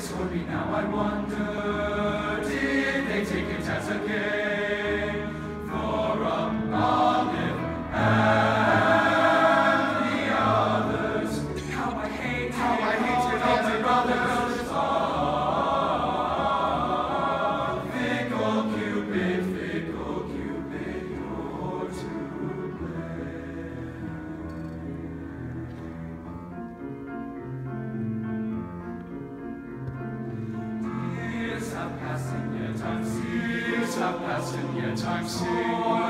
this would be now, I wonder, did they take it as a game for Olive and the others? How I hate all my brothers. Fickle Cupid, you're to blame. Years have passed and yet I'm still